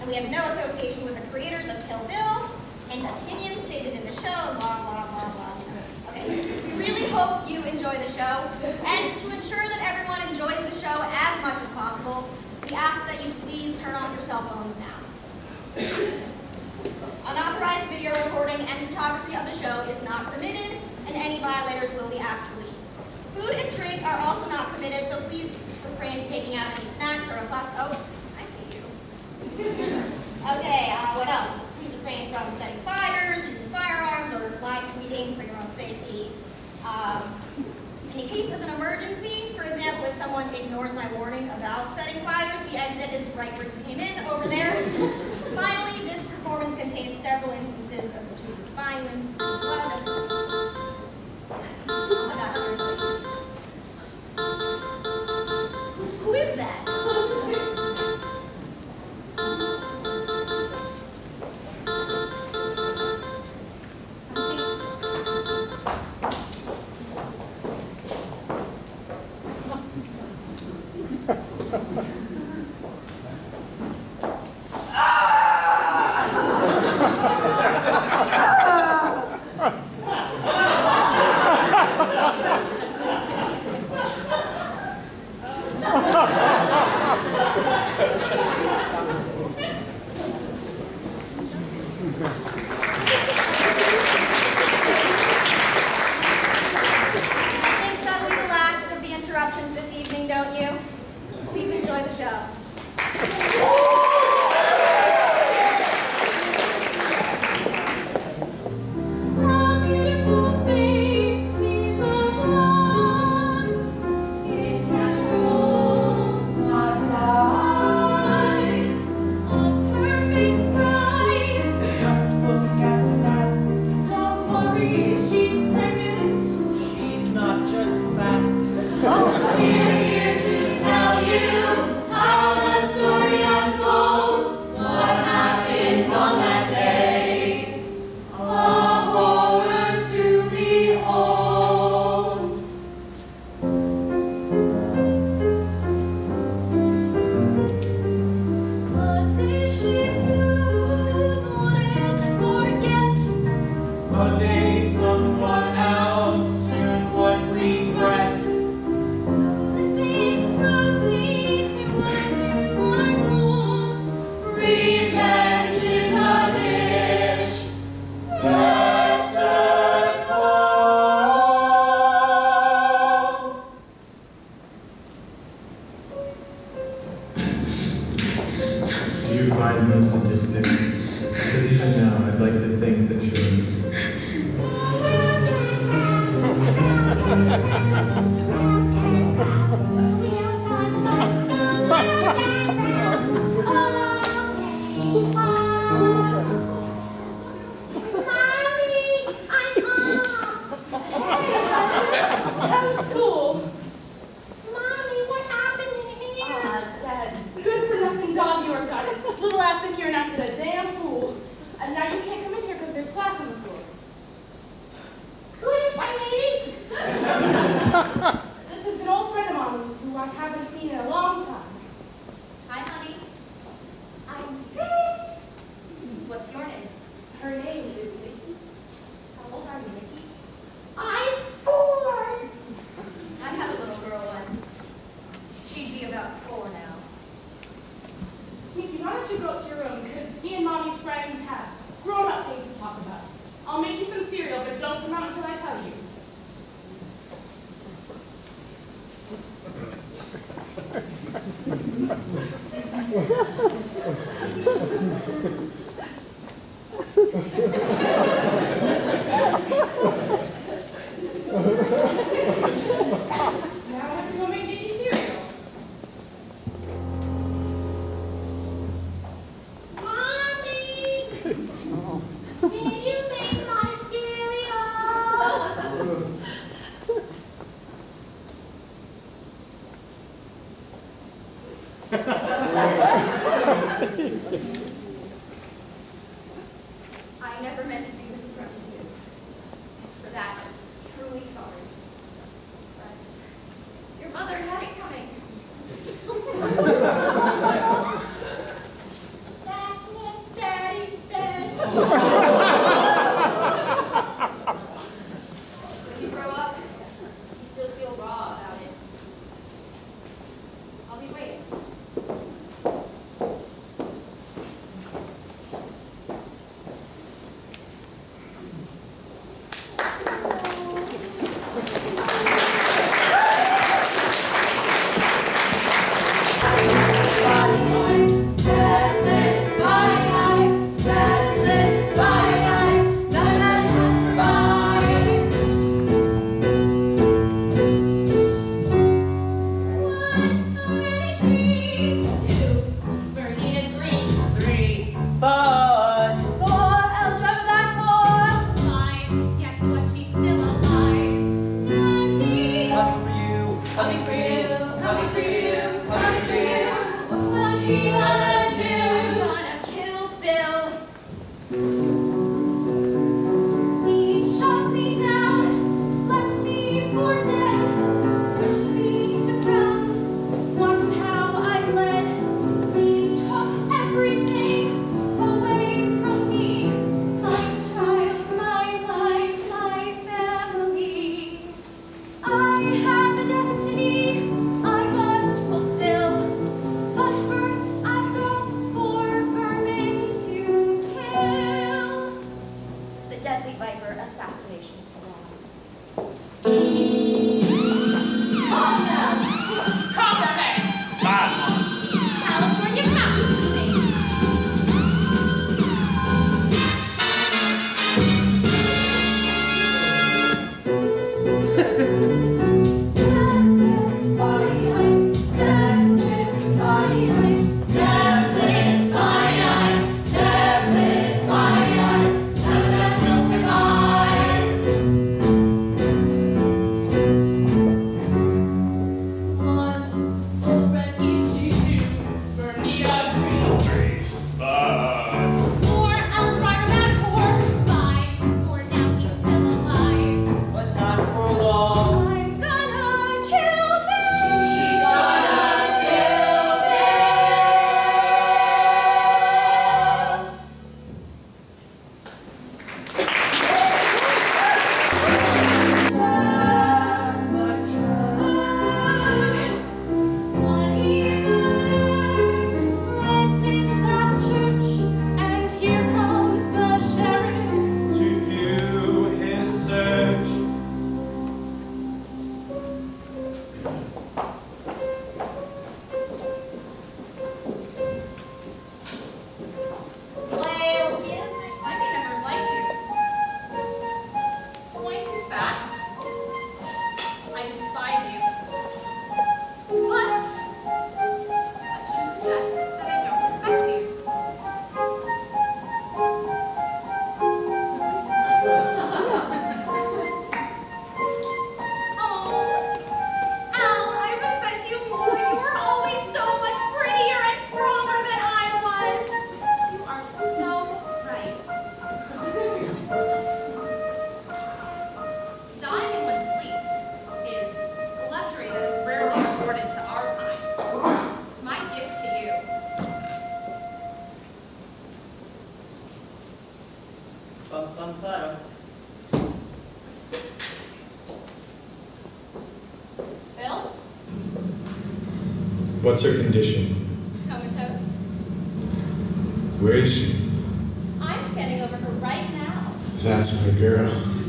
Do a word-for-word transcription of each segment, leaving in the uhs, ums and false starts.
And we have no association with the creators of Kill Bill, and opinions stated in the show, blah, blah, blah, blah. Okay, we really hope you enjoy the show, and to ensure that everyone enjoys the show as much as possible, we ask that you please turn off your cell phones now. Unauthorized video recording and photography of the show is not permitted, and any violators will be asked to leave. Food and drink are also not permitted, so please refrain from taking out any snacks or a fuss. Oh, I see you. Okay, uh, what else? Please refrain from setting fires, using firearms, or live tweeting for your own safety. Um, in case of an emergency, for example, if someone ignores my warning about setting fires, the exit is right where you came in, over there. Finally, this performance contains several instances of gratuitous violence, blood. Oh my God, seriously. Who is that? That's What's her condition? Comatose. Where is she? I'm standing over her right now. That's my girl.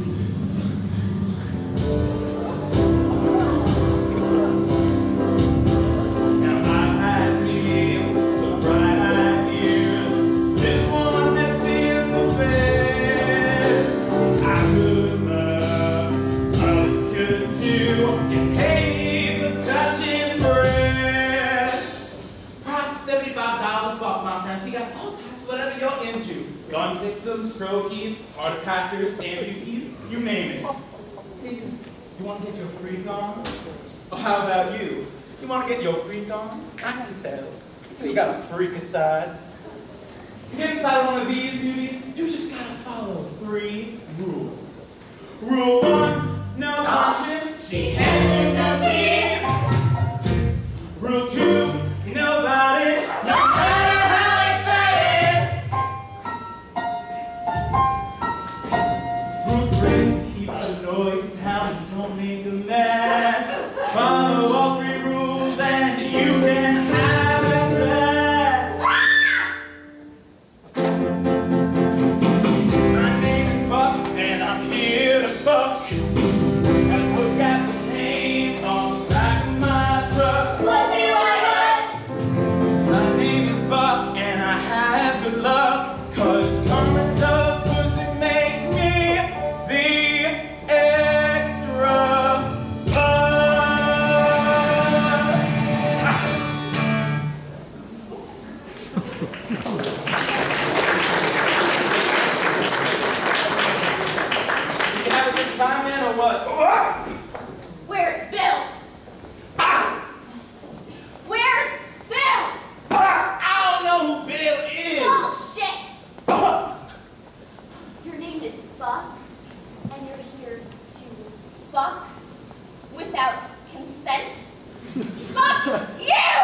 Gun victims, strokies, heart attackers, amputees, you name it. Hey, you want to get your freak on? Or how about you? You want to get your freak on? I can tell. You got a freak side. To get inside one of these beauties, you just gotta follow three rules. Rule one, no punching. She can't lose no teeth. Rule two, nobody. No matter how excited. Rule three, keep the noise down and don't make a mess. Follow all three rules and you can have access. My name is Buck and I'm here to buck. Just look at the name on the back of my truck. Pussy wagon! My name is Buck and I have good luck, cause comatose pussy makes me the extra bus. You can have a good time then or what? Where's Bill? Where's Bill? I don't know who Bill is. Bullshit! Your name is Buck, and you're here to fuck without consent? Fuck you!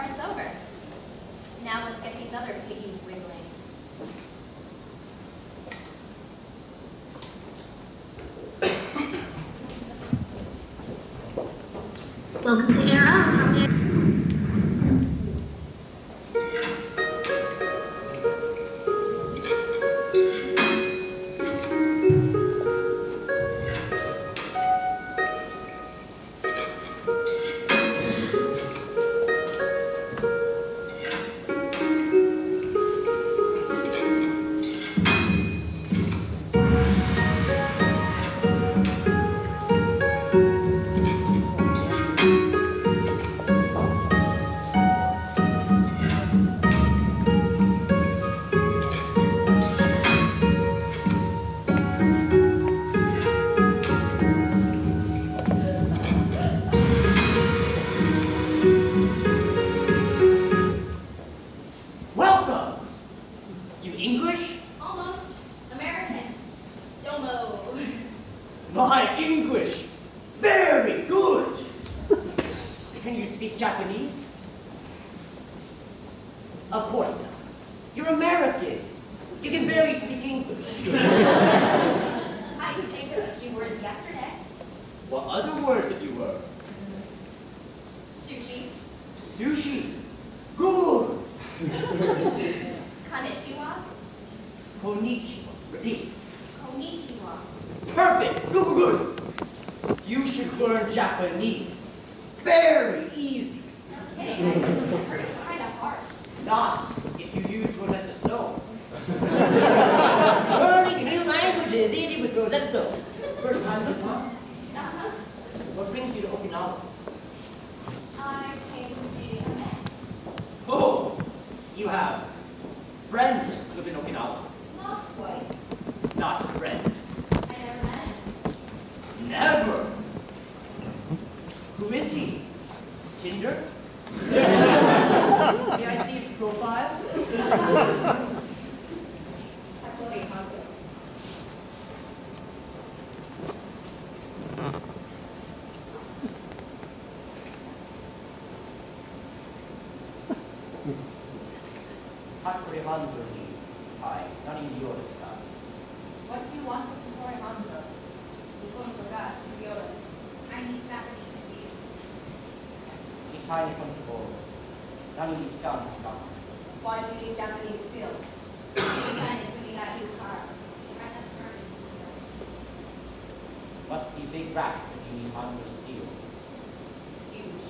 part's over. Now let's get these other piggies wiggling. Welcome to Air Out from Air. What do you want with Hattori Hanzo? I need Japanese steel. Why do you need Japanese steel? Must be big racks if you need Hanzo steel. Huge.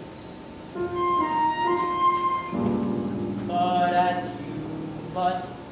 Must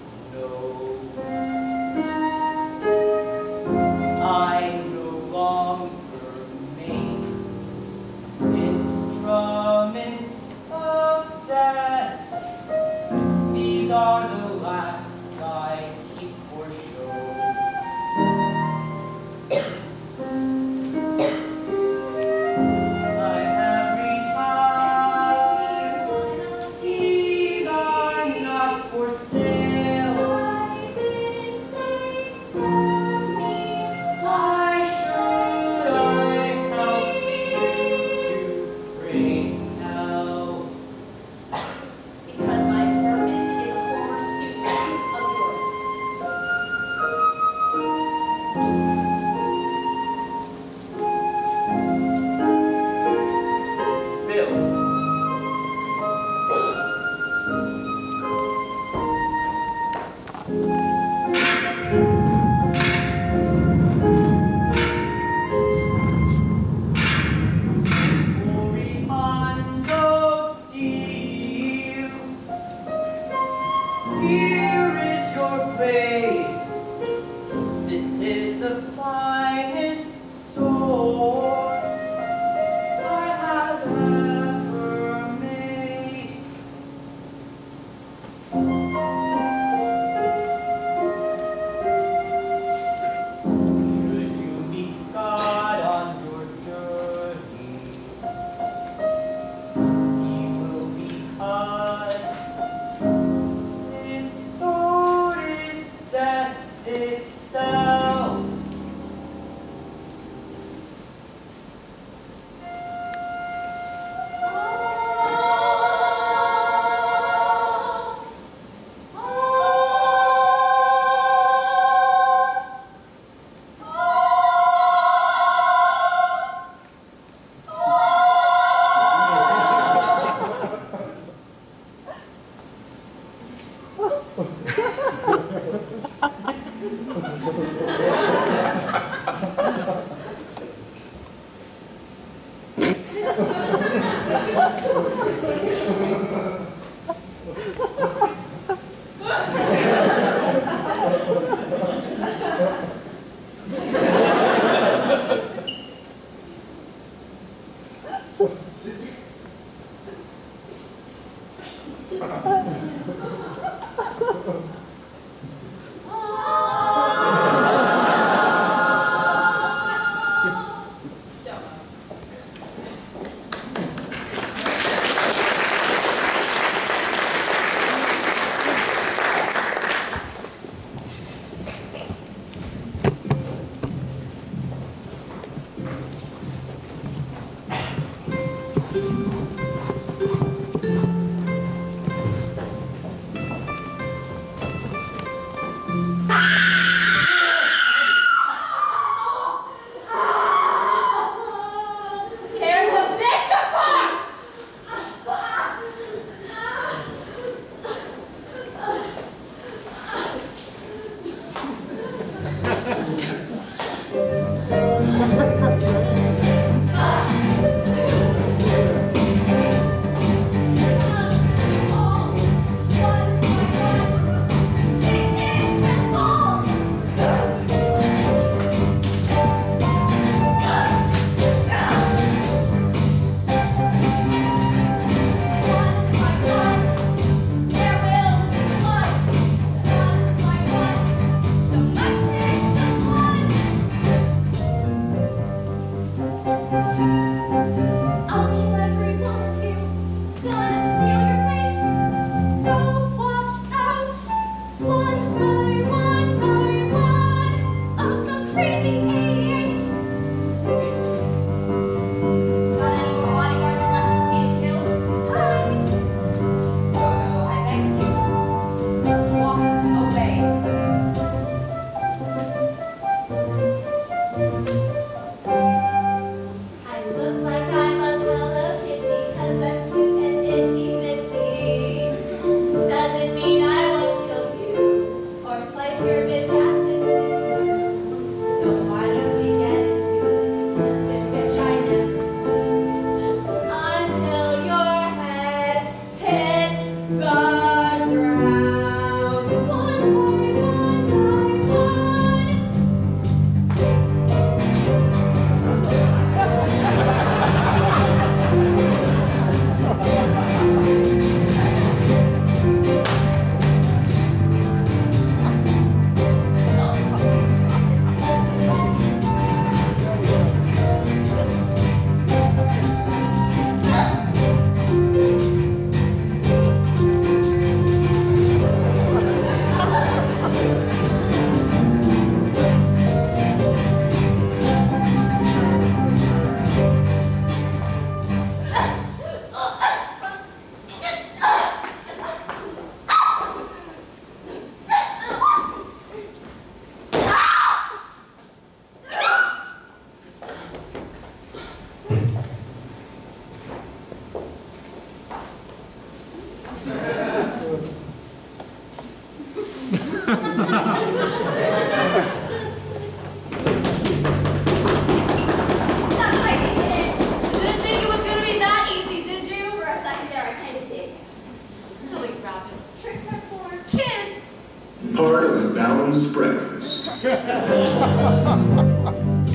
Part of a balanced breakfast.